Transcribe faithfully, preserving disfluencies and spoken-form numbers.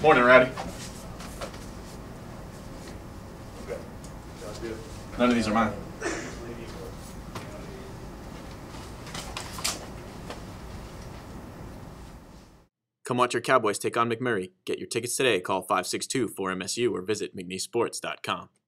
Morning, Rowdy. Okay. Sounds good. None of these are mine. Come watch your Cowboys take on McMurry. Get your tickets today. Call five six two, four M S U or visit mcnee sports dot com.